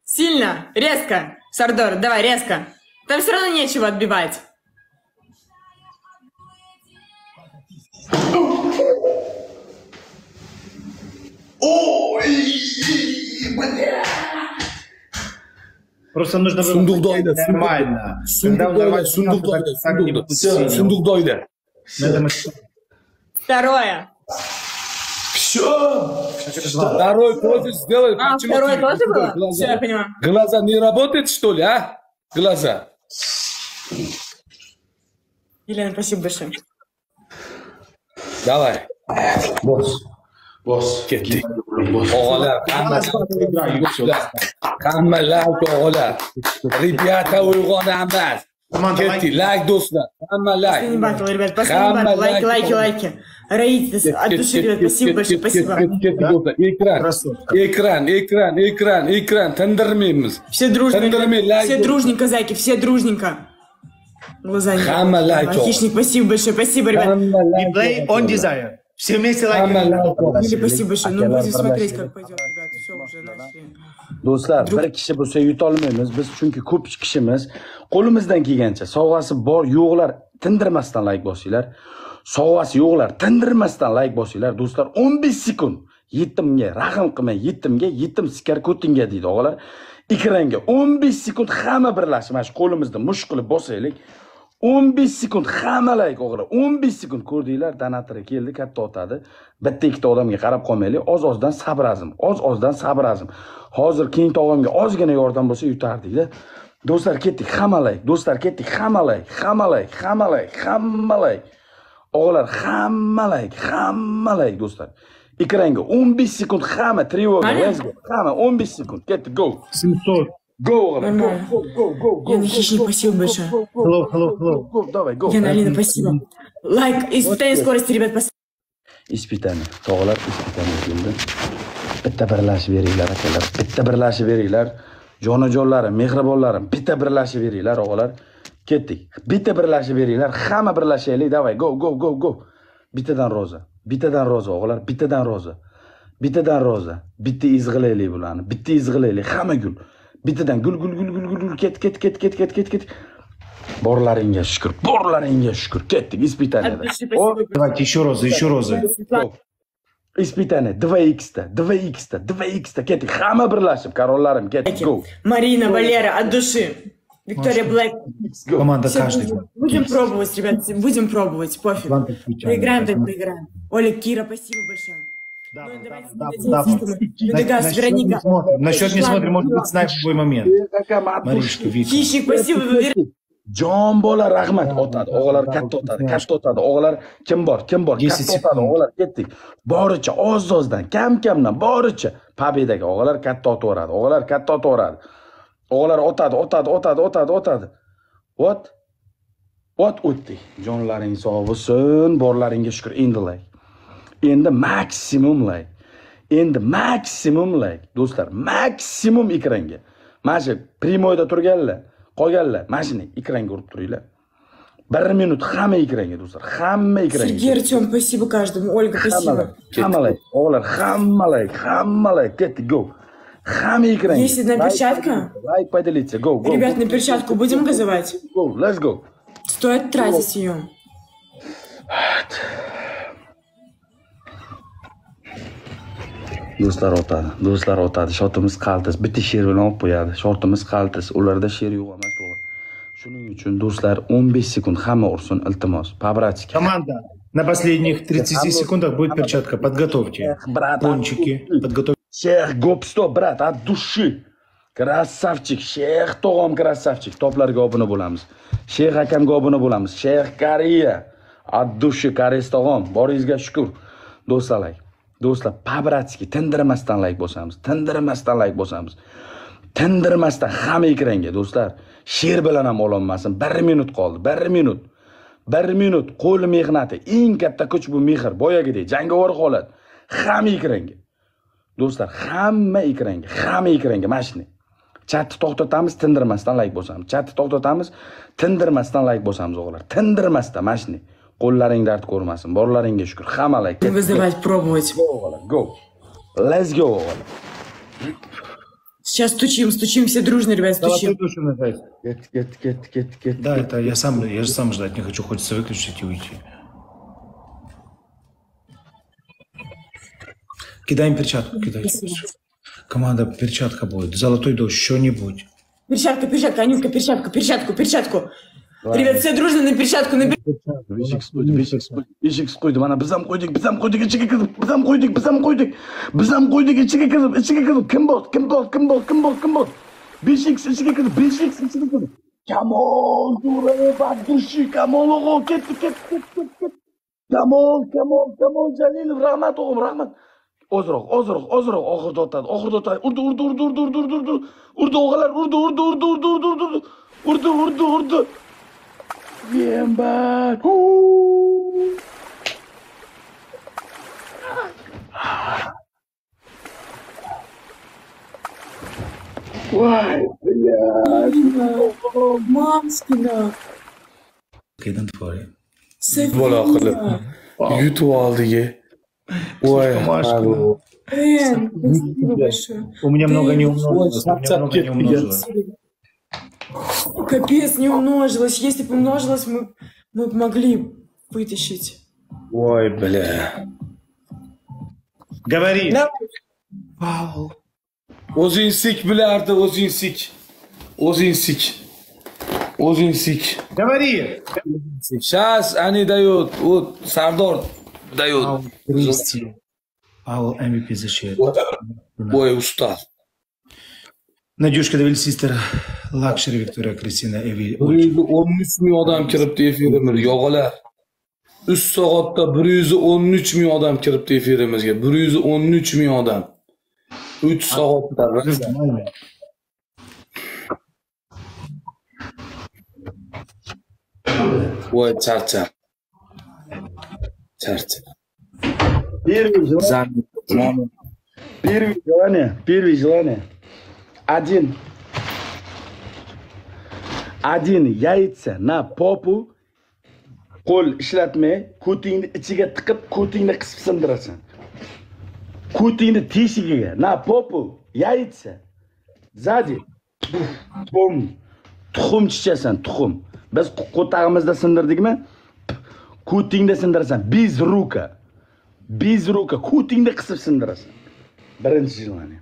Сильно, резко. Сардор, давай, резко. Там все равно нечего отбивать. Ой, бля. Просто нужно было Сундукдойда, нормально. сундукдойда. Второе. Все. Второй тоже сделай. Второе тоже было? Все, я понимаю. Глаза не работают, что ли, а? Глаза. Елена, спасибо большое. Давай. Босс. Ketdik. O'g'lar, hammalar o'g'lar. Rебята uyg'onamiz. Ketdik, like do'stlar. Hamma like. Последний батл, ребят, последний батл. Лайки, лайки, лайки. Раите, от души, ребят, спасибо большое, спасибо. Ekran. Tindirmaymiz. Все дружненько, все дружненько, зайки, все дружненько. Глаза не Hamma like. Хищник, спасибо большое, спасибо, ребят. We play on desire. Все вместе лайки. Или спасибо большое. Ну, будем смотреть, как пойдет, ребят. Все, уже начали. Do'stlar, bir kishi bo'lsa yutolmaymiz. Biz chunki ko'p kishimiz qo'limizdan kelgancha sovg'asi bor, yo'qlar tindirmasdan like bosinglar. Sovg'asi yo'qlar tindirmasdan like bosinglar. Do'stlar, 15 sekund yetimga rahm qilmay, yetim sikar ko'tingga deydi o'g'lar. Ekranga 15 sekund hamma birlashib, mana shu qo'limizda mush qilib bosaylik. 15 sekund hamma like o'g'lar. 15 sekund ko'rdinglar, donator keldi, katta o'tadi. Bitta ikkita odamga qarab qolmaylik. Oz-ozdan sabr azim. Hozir keng tog'amga ozgina yordam bo'lsa yutardik-da. Do'stlar ketdik, hamma like. Do'stlar ketdik, hamma like. O'g'lar, hamma like do'stlar. Ekranga 15 sekund hamma trevoga, let's go. Hamma 15 sekund. Ketdik, go. 700. Go, o'g'lar. Go. Яна, хищник, спасибо большое. Hello. Давай, go. Яна, Алина, спасибо. Лайк, испытание скорости, ребят, Ispitani, tog'lar ispitani keldi. Bitta birlashib beringlar akalar. Bitta birlashib beringlar. Jonajonlarim, mehribonlarim, bitta birlashib beringlar o'g'lar. Ketdik. Bitta birlashib beringlar. Hamma birlashaylik. Davay, go. Bittadan roza o'g'lar, bittadan roza. Bitta izg'ilaylik bularni. Bitta izg'ilaylik. Hamma gul. Bittadan gul. Ket. Borlaringga shukr. Ketdik ispitaniyada. Давайте еще розы. Ispitani 2x. Ketdik. Hamma birlashib, qarollarim, ketdik. Go. Марина, Валера, от души. Виктория Блэк. Команда каждый. Будем пробовать, ребят, пофиг. Проиграем. Оля, Кира, спасибо большое. Да. Вероника. На счет не смотрим, может быть, знаешь в любой момент. Маришка, Вика. Хищник, спасибо. Jon bola rahmat o'tadi. O'g'lar katta o'tadi. O'g'lar kim bor? Katta o'tadi. O'g'lar ketdik. Boricha oz-ozdan, kam-kamdan boricha pobedaga o'g'lar katta o'taveradi. O'g'lar o'tadi. What o'tdik. Jonlaring sog' bo'lsin, borlaringga shukr. Endi maksimum like. Do'stlar, maksimum ekranga. Mana shu primoyda turganlar, qolganlar, mana shuni ekranga urib turinglar. 1 minut hamma ekranga, do'stlar. Hamma ekranga. Сергей, Артем, спасибо каждому. Ольга, спасибо. Hamma like. O'g'lar, hamma like. Ketdik, go. Hamma ekranga. Есть одна перчатка? Like поделиться. Go. Ребят, на перчатку будем газовать? Go, let's go. Стоит тратить ее. Do'stlar o'tadi. Shotimiz qaltis. Bitta she'r bilan olib qo'yadi. Shotimiz qaltis. Ularda she'r yo'q emas, to'g'ri. Shuning uchun do'stlar 15 sekund hamma ursin, iltimos. Побратики. Команда, на последних 30 секундах будет перчатка. Подготовьте. Пончики. Подготовьте. Sheyx Gopsto, brat, от души. Krassavchik, Sheyx tog'am krassavchik. Toplarga obuna bo'lamiz. Sheyx akamga obuna bo'lamiz. Sheyx Koreya. От души Koreys tog'am. Boringizga shukr. Do'stlar, побратики, tindirmasdan like bosamiz. Tindirmasdan hamma ekranga, do'stlar. She'r bilan ham ololmasin. 1 minut qoldi. 1 minut qo'l mehnati. Eng katta kuch bu mehr. Boyagidek jangovar holat. Hamma ekranga. Do'stlar, hamma ekranga mashina. Chatni to'xtatamiz, tindirmasdan like bosamiz. O'g'lar. Tindirmasdan mashina. Qo'llaring dard ko'rmasin. Borlaringga shukr. Hamma like. Вызывать, пробовать. Go. Let's go. Сейчас стучим все дружно, ребят, Золотой стучим. душу нажать. Ket. Да, это я же сам ждать не хочу, хочется выключить и уйти. Кидаем перчатку, кидай. Команда, перчатка будет. Золотой дождь, что-нибудь. Перчатка, Анютка, перчатку. Ребят, все дружно на перчатку, Beshik qo'ydi. Mana biz ham qo'ydik, ichiga kirib, biz ham qo'ydik, ichiga kirib. Kim bor? Beshik ichiga kirib. Kamol, Dura, Bagdushi, Kamol o'g'o, ketdi. Kamol Jalilov, rahmat o'g'im, rahmat. Ozroq, oxirda o'tadi. Urdi o'g'alar, urdi. Yembat. Voy, Mamskina. Qaydan tvory? Bola qilib yutib oldi-ye. Voy, Спасибо большое. У меня много не умножилось. Капец, не умножилось. Если бы умножилось, мы бы могли вытащить. Voy, bля. Говори. Павел. O'zing sik bilardi, o'zing sik. Говори. Сейчас они дают, вот Сардор дает. Павел MVP защит. Ой, устал. Надюшка Девиль Систер, Лакшери Виктория Кристина Эви. 113 ming odam kiribdi efirimizga, yog'alar. 3 soatda 113 ming odam kiribdi efirimizga. 113 ming odam. 3 soatda. Voy, charchab. Первое желание. Один яйца на попу, qo'l ishlatmay, ko'tingni ichiga tiqib, ko'tingni qisib sindirasan. Ko'tingni teshigiga, na попу, яйца. Sadi. Tuxum. Tuxum chichasan, tuxum. Biz qo'tag'imizda sindirdikmi? Ko'tingda sindirasan. Без рука. Ko'tingni qisib sindirasan. Birinchi желание.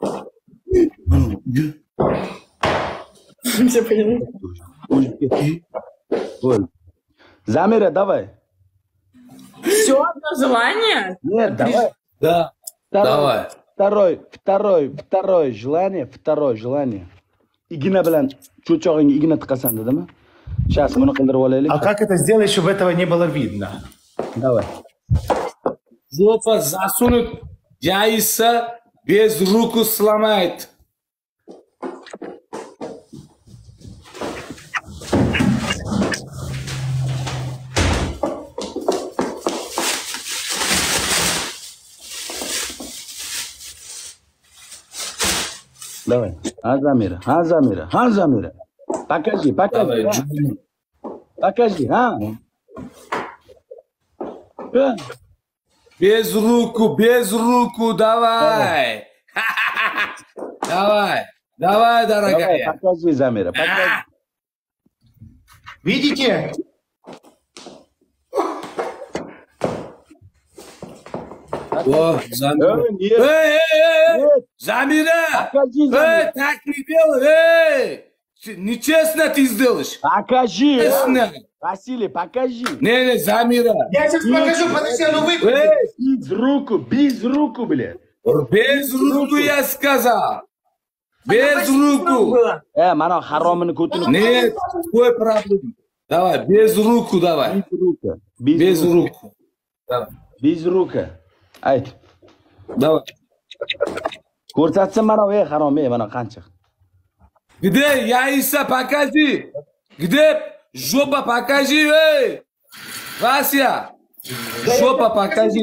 Все поняли? Замира, давай. Все, одно желание? Нет, давай. Да. Давай. Второе желание. Igna bilan cho'chog'ingga igna tiqasan dedimi? Сейчас buni qildirib olaylik. А как это сделать, чтобы этого не было видно? Давай. Жопа засунут, яйца без руку сломает. Давай. Замира. Покажи. Давай, Покажи, Без руку, давай. Давай, дорогая. Покажи, Замира, покажи. Видите? О, Замира. Эй, Замира! Покажи, Замира. Так не делай, Нечестно ты сделаешь. Покажи. Честно. Василий, покажи. Не, Замира. Я сейчас покажу, подожди, а ну выключи. Без руку, блядь. Без руку я сказал. Без руку. Mana haromini ko'tini. Нет, какой проблема? Давай, без руку давай. Без руку. Давай. Без рука. Ayt. Давай. Ko'rsatsin mana harom, mana qancha. Где яйца покажи? Где жопа покажи, Вася. Жопа покажи.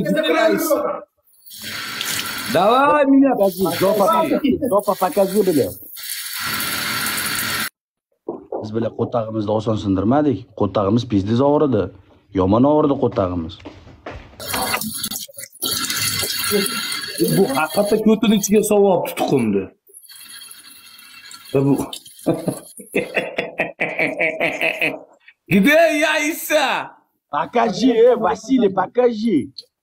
Давай меня покажи. Жопа покажи, блядь. Biz bilan qo'tag'imizni oson sindirmadik. Qo'tag'imiz pizdiz og'ridi. Yomon og'ridi qo'tag'imiz. Bu haqiqatda ko'tini ichiga sovib tutqumdi. Bu. Где яйца? Покажи, Василий, покажи.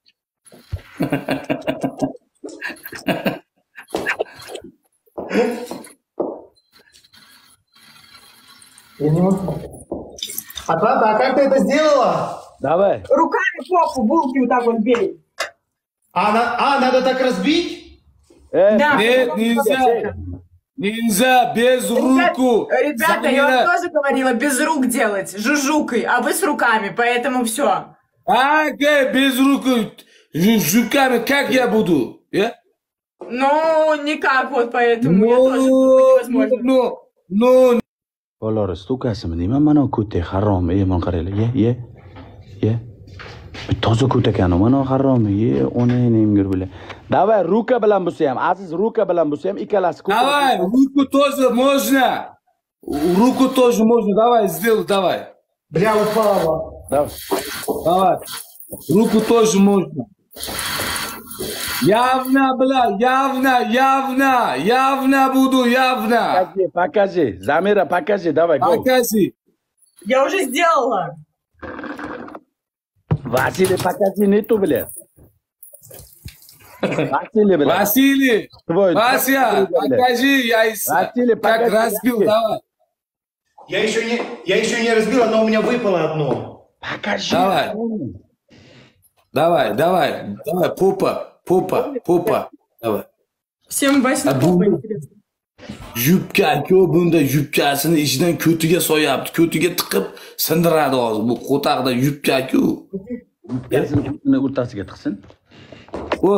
Я не могу. А как ты это сделала? Давай. Руками попу, булки вот так вот бей. Надо так разбить? Да. Нет, нельзя. Нельзя без руку. Ребята, я вам тоже говорила, без рук делать, жужжукой, а вы с руками, поэтому все. Без руку. Жуками как я буду? Ну, никак вот, поэтому я тоже невозможно. No. Bolalar stukasimi deyman, mana ko'tek harom, mana qaranglar, ye. Toza ko't ekan, mana harom, onang bilan. Давай, ruka bilan bo'lsa ham, Aziz ruka bilan bo'lsa ham ikkalasi ko't. Давай, руку тоже можно. Руку тоже можно. Давай, сделай, давай. Бля, упала. Давай. Руку тоже можно. Явно, бля, явно буду, явно. Покажи, Замира, покажи, давай, go. Покажи. Я уже сделала. Василий, покажи, нету, блядь. Василий, блядь. Василий, Твой. Вася, покажи яйца. Василий, Как покажи разбил, яйца. давай. Я еще не разбила, но у меня выпало одно. Покажи. Давай, попа, давай. Всем Вася попа интересно. Yubka-ku bunda yubkasini ichidan ko'tiga so'yapti. Ko'tiga tiqib sindiradi hozir. Bu qo'taqda yubka-ku. Yubkasini o'rtasiga tiqsin. O.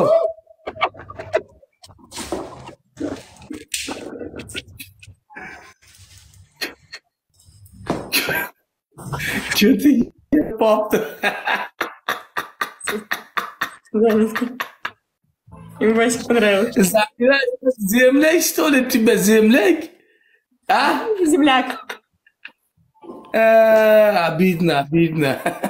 Ko'tiga popti. Им Васе понравилось. Земляк, что ли, тебя земляк? А? Земляк. Обидно.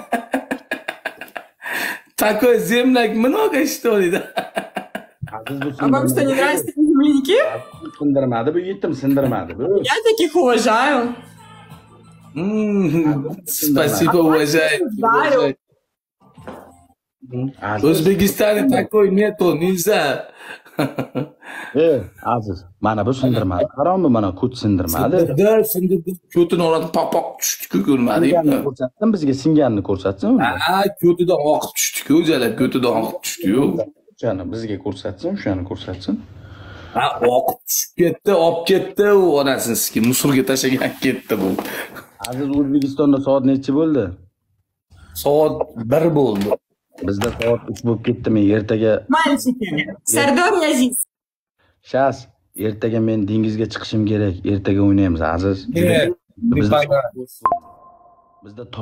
Такой земляк много, что ли, да? А вам что, не нравятся такие земляки? Sindirmadi, bu yetim sindirmadi. Я таких уважаю. Спасибо, уважаю. В O'zbekistonda такой нету, nельзя. Aziz, mana bu sindirmadi. Harommi, mana ko't sindirmadi. Sindirdi. Ko'tini oladi, pop tushdi-ku, ko'rmadingmi? Ko'rsatsin, bizga singanini ko'rsatsin. Ko'tidan oqib tushdi-ku, o'jalar, ko'tidan oqib tushdi-yu. O'shani bizga ko'rsatsin, o'shani ko'rsatsin. Oqib tushib ketdi, olib ketdi u onasini, musorga tashlagan ketdi bu. Aziz, O'zbekistonda soat necha bo'ldi? Soat 1 bo'ldi. Bizda soat 3 bo'lib ketdimi? Ertaga Мальчики, Sardor Aziz. Shas, ertaga men dengizga chiqishim kerak. Ertaga o'ynaymiz, Aziz. Bizda